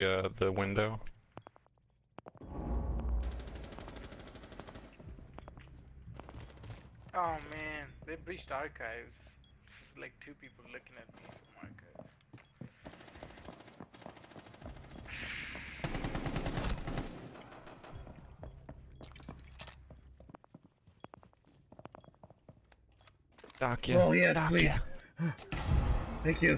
the window. Oh man, they breached archives. It's like 2 people looking at me from archives. Dock ya. Oh yes, Dock please. ya. Thank you.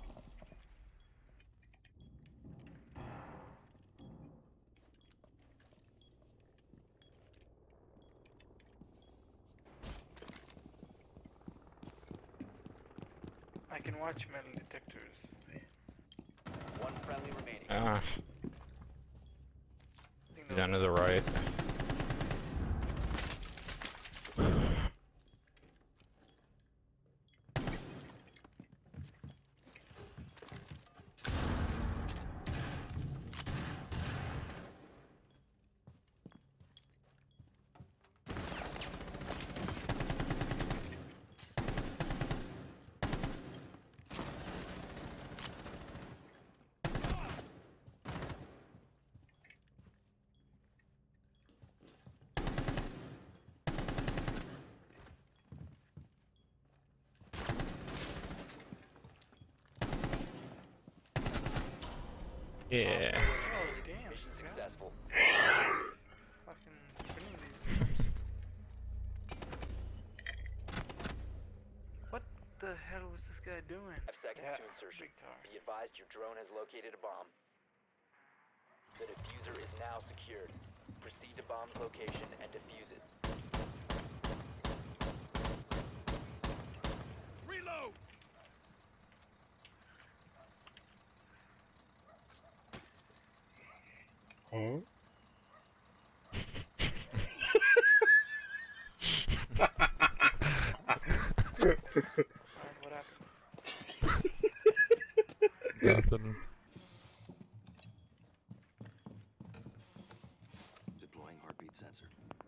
I can watch metal detectors. One friendly remaining. Ah, I think he's they'll- down to the right. Yeah. Oh damn, Mission this guy. successful. Fucking spinning these rooms. What the hell was this guy doing? 5 seconds Yeah, to insertion. big tower. Be advised your drone has located a bomb. The diffuser is now secured. Proceed to bomb's location and defuse it. Reload! Hmm? Alright, what happened? Nothing. Deploying heartbeat sensor.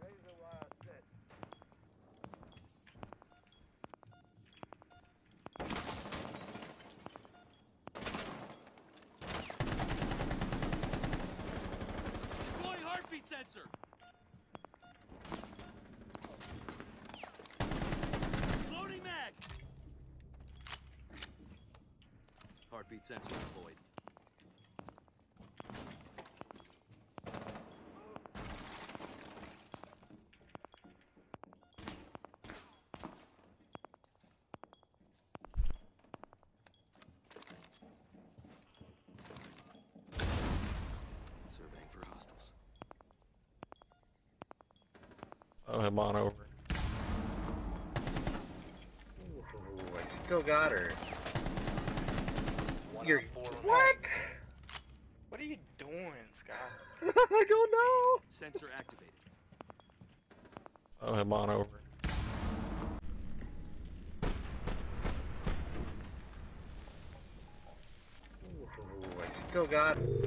Deploying heartbeat sensor! Loading mag! Heartbeat sensor deployed. Surveying for hostiles. Oh, him on over. Ooh, I still got her. One You're on 4 remaining. what? What are you doing, Scott? I don't know. Sensor activated. Oh, him on over. Ooh, I still got her.